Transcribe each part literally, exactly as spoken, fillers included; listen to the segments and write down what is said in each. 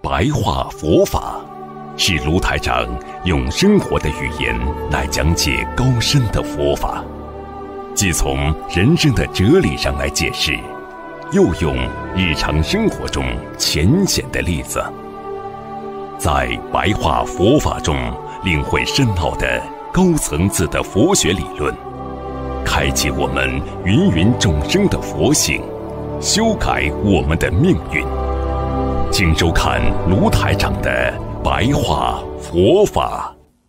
白话佛法，是卢台长用生活的语言来讲解高深的佛法，既从人生的哲理上来解释，又用日常生活中浅显的例子，在白话佛法中领会深奥的高层次的佛学理论，开启我们芸芸众生的佛性，修改我们的命运。请收看卢台长的白话佛法。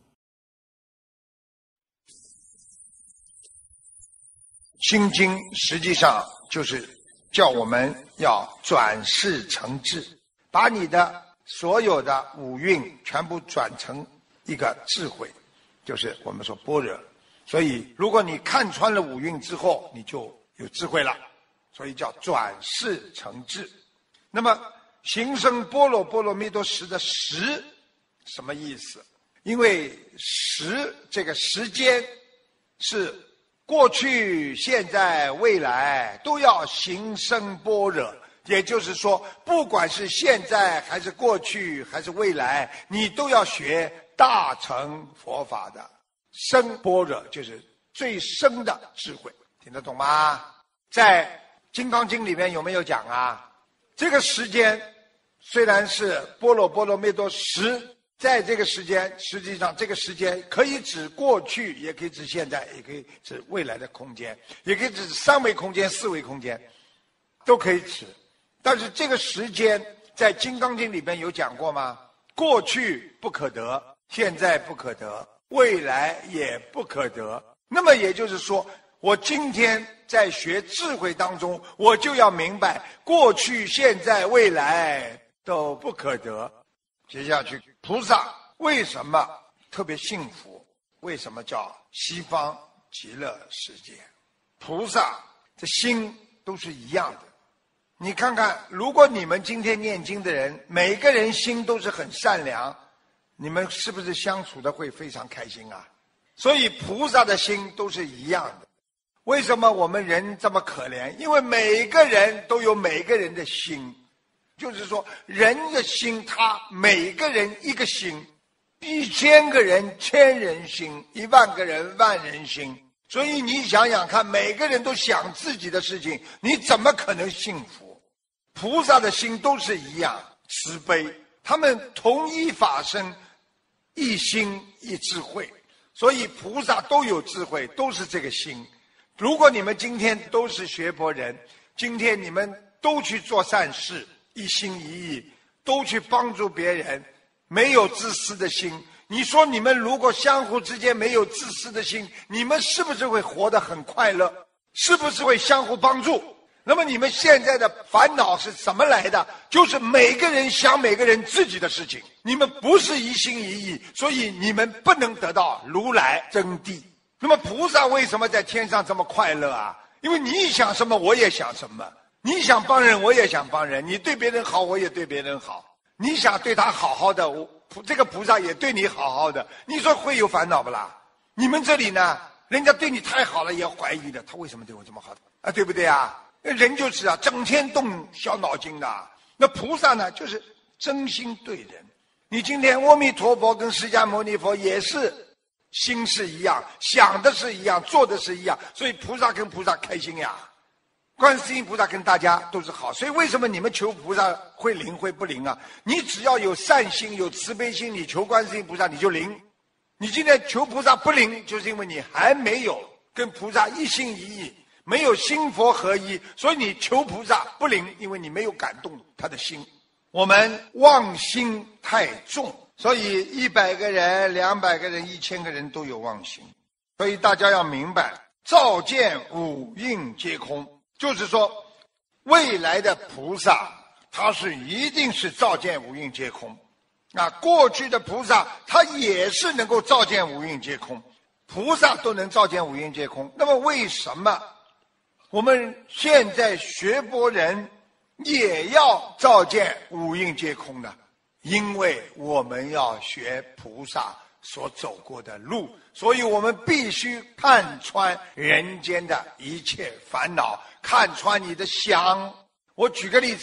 心经实际上就是叫我们要转世成智，把你的所有的五蕴全部转成一个智慧，就是我们说般若。所以如果你看穿了五蕴之后，你就有智慧了，所以叫转世成智。那么行深般若波罗蜜多时的时什么意思？因为时这个时间是过去现在未来都要行深般若，也就是说不管是现在还是过去还是未来，你都要学大乘佛法的深般若，就是最深的智慧。听得懂吗？在金刚经里面有没有讲啊？这个时间虽然是般若波罗蜜多时，在这个时间实际上这个时间可以指过去，也可以指现在，也可以指未来的空间，也可以指三维空间四维空间，都可以指。但是这个时间在金刚经里边有讲过吗？过去不可得，现在不可得，未来也不可得。那么也就是说，我今天在学智慧当中，我就要明白过去现在未来都不可得。接下去菩萨为什么特别幸福？为什么叫西方极乐世界？菩萨的心都是一样的。你看看，如果你们今天念经的人每个人心都是很善良，你们是不是相处的会非常开心啊？所以菩萨的心都是一样的。为什么我们人这么可怜？因为每个人都有每个人的心，就是说人的心，他每个人一个心，一千个人千人心，一万个人万人心。所以你想想看，每个人都想自己的事情，你怎么可能幸福？菩萨的心都是一样慈悲，他们同一法身，一心一智慧，所以菩萨都有智慧，都是这个心。如果你们今天都是学佛人，今天你们都去做善事，一心一意，都去帮助别人，没有自私的心。你说你们如果相互之间没有自私的心，你们是不是会活得很快乐？是不是会相互帮助？那么你们现在的烦恼是怎么来的？就是每个人想每个人自己的事情，你们不是一心一意，所以你们不能得到如来真谛。那么菩萨为什么在天上这么快乐啊？因为你想什么我也想什么，你想帮人我也想帮人，你对别人好我也对别人好，你想对他好好的，我这个菩萨也对你好好的，你说会有烦恼不啦？你们这里呢，人家对你太好了也怀疑的，他为什么对我这么好啊？对不对啊？人就是啊，整天动小脑筋的。那菩萨呢，就是真心对人。你今天阿弥陀佛跟释迦牟尼佛也是心是一样，想的是一样，做的是一样，所以菩萨跟菩萨开心呀。观世音菩萨跟大家都是好，所以为什么你们求菩萨会灵会不灵啊？你只要有善心有慈悲心，你求观世音菩萨你就灵。你今天求菩萨不灵，就是因为你还没有跟菩萨一心一意，没有心佛合一，所以你求菩萨不灵，因为你没有感动他的心。我们妄心太重，所以一百个人两百个人一千个人都有妄心。所以大家要明白，照见五蕴皆空，就是说未来的菩萨他是一定是照见五蕴皆空，啊，过去的菩萨他也是能够照见五蕴皆空，菩萨都能照见五蕴皆空。那么为什么我们现在学佛人也要照见五蕴皆空呢？因为我们要学菩萨所走过的路，所以我们必须看穿人间的一切烦恼，看穿你的想。我举个例子，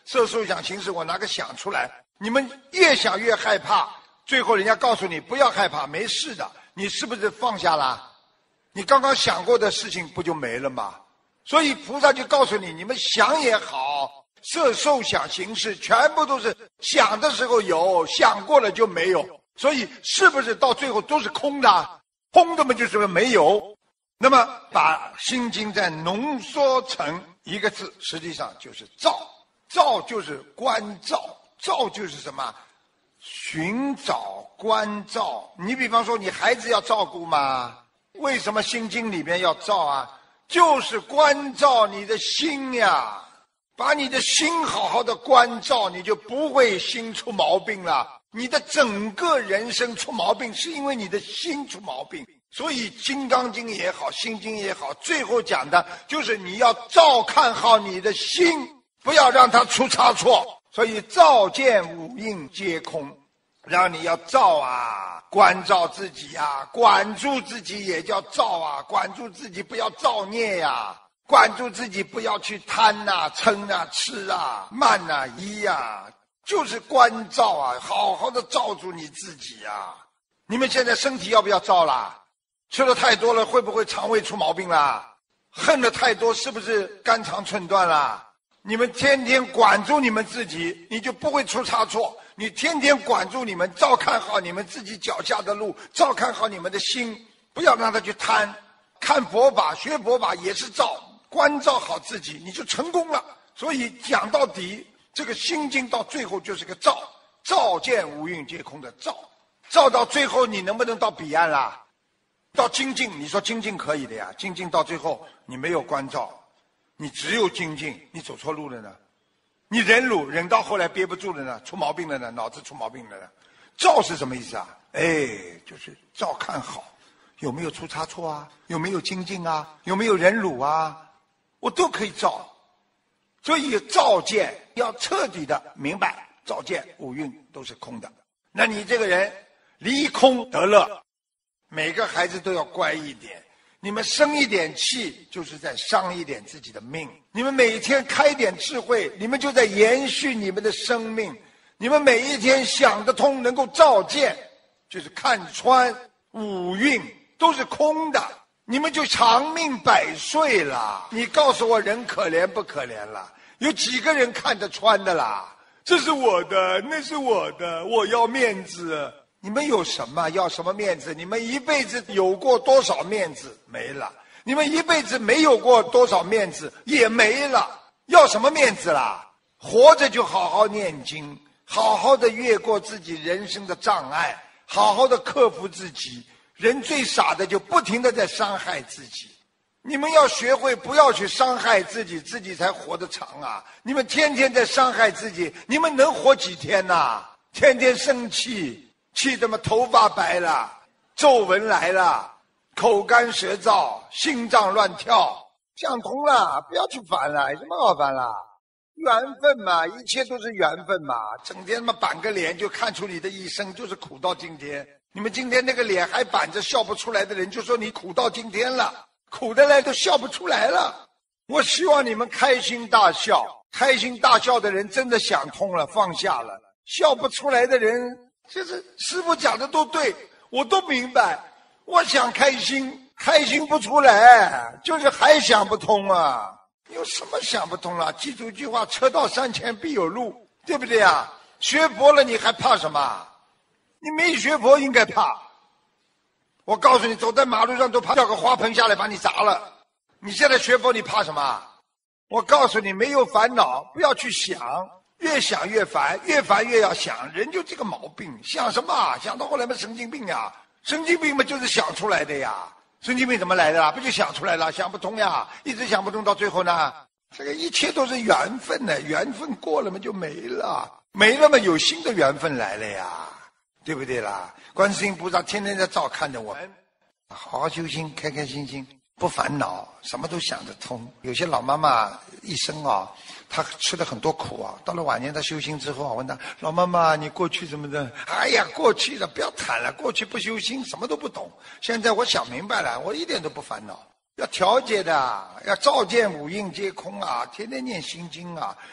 色受想行识，我拿个想出来，你们越想越害怕，最后人家告诉你不要害怕，没事的，你是不是放下了？你刚刚想过的事情不就没了吗？所以菩萨就告诉你，你们想也好，色受想行识全部都是想的时候有，想过了就没有，所以是不是到最后都是空的？空的嘛就是没有。那么把心经再浓缩成一个字，实际上就是照。照就是观照，照就是什么？寻找关照。你比方说你孩子要照顾吗？为什么心经里面要照啊？就是关照你的心呀，把你的心好好的关照，你就不会心出毛病了。你的整个人生出毛病是因为你的心出毛病。所以金刚经也好，心经也好，最后讲的就是你要照看好你的心，不要让它出差错。所以照见五蕴皆空，让你要照啊，关照自己啊，管住自己也叫照啊，管住自己不要造孽呀、啊，管住自己不要去贪啊、嗔啊、痴啊、慢啊、疑啊，就是关照啊，好好的照住你自己啊。你们现在身体要不要照啦？吃的太多了会不会肠胃出毛病啦？恨的太多是不是肝肠寸断啦？你们天天管住你们自己，你就不会出差错。你天天管住你们，照看好你们自己脚下的路，照看好你们的心，不要让他去贪。看佛法学佛法也是照，关照好自己你就成功了。所以讲到底，这个心经到最后就是个照，照见五蕴皆空的照。照到最后你能不能到彼岸啦？到精进，你说精进可以的呀，精进到最后你没有关照，你只有精进，你走错路了呢。你忍辱忍到后来憋不住了呢，出毛病了呢，脑子出毛病了呢。照是什么意思啊？哎，就是照看好有没有出差错啊，有没有精进啊，有没有忍辱啊，我都可以照。所以照见要彻底的明白，照见五蕴都是空的，那你这个人离空得乐。每个孩子都要乖一点，你们生一点气就是在伤一点自己的命，你们每天开点智慧，你们就在延续你们的生命。你们每一天想得通，能够照见，就是看穿五蕴都是空的，你们就长命百岁了。你告诉我人可怜不可怜了？有几个人看得穿的啦？这是我的，那是我的，我要面子。你们有什么？要什么面子？你们一辈子有过多少面子？没了。你们一辈子没有过多少面子？也没了。要什么面子啦？活着就好好念经，好好的越过自己人生的障碍，好好的克服自己。人最傻的就不停的在伤害自己。你们要学会不要去伤害自己，自己才活得长啊！你们天天在伤害自己，你们能活几天呐？天天生气。气得嘛头发白了，皱纹来了，口干舌燥，心脏乱跳。想通了，不要去烦了，有什么好烦了？缘分嘛，一切都是缘分嘛。整天嘛板个脸就看出你的一生就是苦到今天。你们今天那个脸还板着笑不出来的人，就说你苦到今天了，苦的来都笑不出来了。我希望你们开心大笑，开心大笑的人真的想通了，放下了。笑不出来的人，就是师父讲的都对，我都明白。我想开心，开心不出来，就是还想不通啊！有什么想不通了？记住一句话：车到山前必有路，对不对啊？学佛了你还怕什么？你没学佛应该怕。我告诉你，走在马路上都怕掉个花盆下来把你砸了。你现在学佛你怕什么？我告诉你，没有烦恼，不要去想。越想越烦，越烦越要想，人就这个毛病。想什么？想到后来嘛神经病呀！神经病嘛就是想出来的呀。神经病怎么来的啦？不就想出来了？想不通呀，一直想不通，到最后呢，这个一切都是缘分呢，缘分过了嘛就没了，没了嘛有新的缘分来了呀，对不对啦？观世音菩萨天天在照看着我们，好好修心，开开心心，不烦恼，什么都想得通。有些老妈妈一生啊，她吃了很多苦啊，到了晚年她修心之后啊，问她老妈妈你过去怎么的？哎呀，过去的不要谈了，过去不修心什么都不懂。现在我想明白了，我一点都不烦恼。要调节的，要照见五蕴皆空啊，天天念心经啊。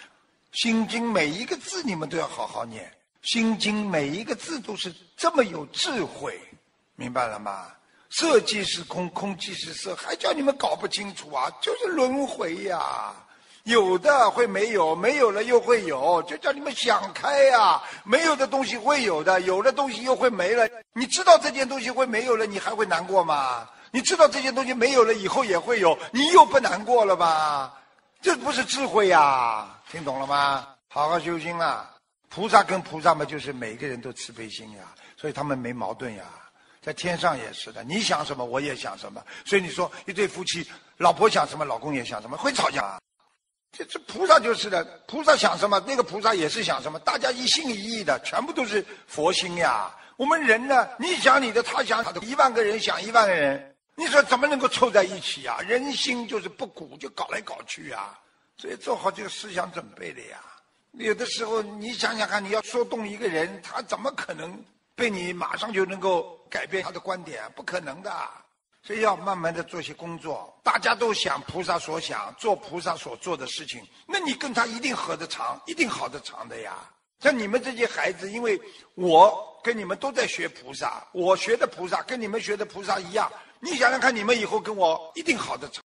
心经每一个字你们都要好好念，心经每一个字都是这么有智慧，明白了吗？色即是空，空即是色，还叫你们搞不清楚啊？就是轮回呀，有的会没有，没有了又会有，就叫你们想开呀。没有的东西会有的，有的东西又会没了。你知道这件东西会没有了，你还会难过吗？你知道这件东西没有了以后也会有，你又不难过了吧？这不是智慧呀，听懂了吗？好好修心啊！菩萨跟菩萨嘛，就是每个人都慈悲心呀，所以他们没矛盾呀。在天上也是的，你想什么我也想什么，所以你说一对夫妻，老婆想什么老公也想什么，会吵架。这这菩萨就是的，菩萨想什么那个菩萨也是想什么，大家一心一意的，全部都是佛心呀。我们人呢，你想你的，他想他的，一万个人想一万个人，你说怎么能够凑在一起啊？人心就是不古，就搞来搞去啊。所以做好这个思想准备的呀。有的时候你想想看，你要说动一个人，他怎么可能被你马上就能够改变他的观点？不可能的。所以要慢慢的做些工作，大家都想菩萨所想，做菩萨所做的事情，那你跟他一定合得长，一定好得长的呀。像你们这些孩子，因为我跟你们都在学菩萨，我学的菩萨跟你们学的菩萨一样，你想想看，你们以后跟我一定好得长。